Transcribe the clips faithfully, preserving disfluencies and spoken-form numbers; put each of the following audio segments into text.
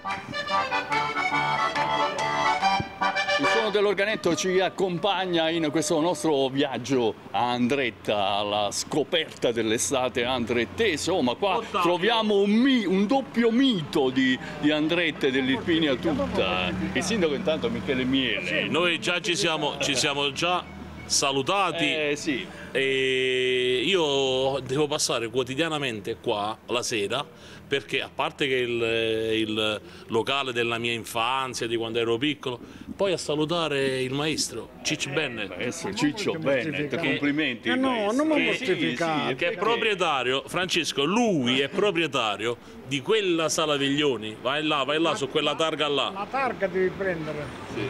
Il suono dell'organetto ci accompagna in questo nostro viaggio a Andretta, alla scoperta dell'estate andrettese. Oh, ma qua Ottavio. troviamo un, mi, un doppio mito di, di Andretta e dell'Irpinia tutta. Il sindaco intanto Michele Miele. Noi già ci siamo, ci siamo già salutati. Eh, sì. E io devo passare quotidianamente qua la sera, perché a parte che il, il locale della mia infanzia, di quando ero piccolo, poi a salutare il maestro Ciccio Bennett. Maestro Ciccio Bennett, complimenti. Eh no, non mi Che- mortificate. che è proprietario, Francesco, lui è proprietario di quella Sala Viglioni. Vai là, vai là, su quella targa là. La targa devi prendere.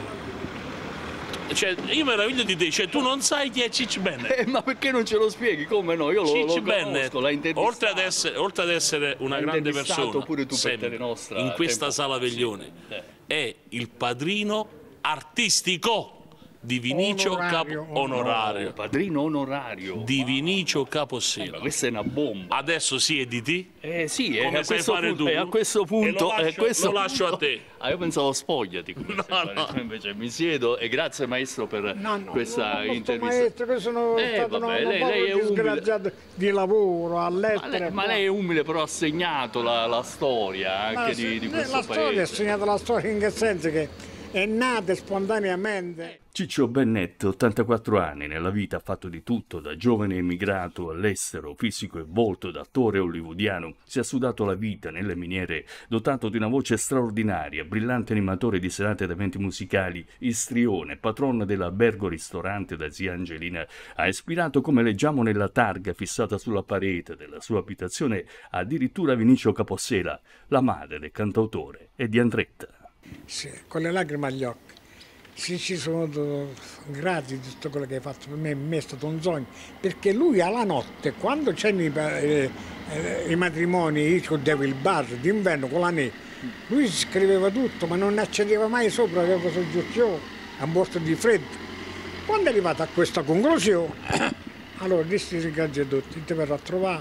Cioè, io meraviglio di te, cioè tu non sai chi è Ciccio Bennett. Eh, ma perché non ce lo spieghi? Come no? Io lo, Ciccio lo Bennett, conosco, l'ha intervistato. oltre ad essere, oltre ad essere una L'hai grande intervistato persona, pure tu per sempre, Telenostra in questa tempo Sala fa, Veglioni, sì. Eh. è il padrino artistico di Vinicio Onorario, Capo onorario, Padrino onorario. di Vinicio Ma Capossela. questa è una bomba. Adesso sì è di te? Eh sì, è Come a, sai questo fare punto, tu? è a questo punto. E lo lascio- è a questo lo lascio a punto- te. Ah, io pensavo spogliati. Come No, sai fare no. tu, invece mi siedo e grazie maestro per No, no, questa no, no, intervista. maestro, che sono Eh, stato vabbè, un lei- po' lei è umile. disgraziato di lavoro, a Ma lettere. lei, ma lei è umile, però ha segnato la, la storia anche Ma di, sì, di la questo storia ha paese. segnato la storia in che senso che è nata spontaneamente. Ciccio Bennett, ottantaquattro anni, nella vita ha fatto di tutto, da giovane emigrato all'estero, fisico e volto da attore hollywoodiano, si è sudato la vita nelle miniere, dotato di una voce straordinaria, brillante animatore di serate ed eventi musicali, istrione, patron dell'albergo ristorante da zia Angelina, ha ispirato, come leggiamo nella targa fissata sulla parete della sua abitazione, addirittura Vinicio Capossela, la madre del cantautore e di Andretta. Sì, con le lacrime agli occhi. Sì, ci sono do- grati di tutto quello che hai fatto per me, per me è stato un sogno, perché lui alla notte, quando c'erano i, eh, eh, i matrimoni, io scordevo il bar d'inverno con la neve, lui scriveva tutto, ma non accendeva mai sopra, aveva questo ghiaccio a morto di freddo. Quando è arrivato a questa conclusione, allora dissi ringrazio a tutti, ti verrò a trovare.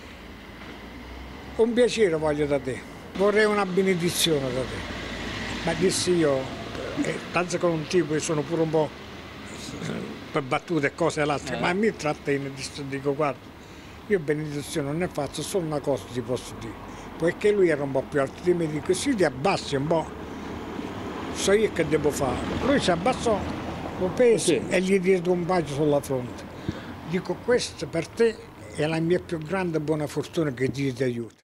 Un piacere voglio da te, vorrei una benedizione da te. Ma dissi io, eh, tanto con un tipo che sono pure un po' per battute e cose altre, Eh. ma mi trattiene, dico guarda, io benedizione non ne faccio, solo una cosa ti posso dire, poiché lui era un po' più alto di me, dico sì ti abbassi un po', so io che devo fare. Lui si abbassò, lo pese Sì. e gli diede un bacio sulla fronte. Dico questo per te è la mia più grande buona fortuna che Dio ti aiuti.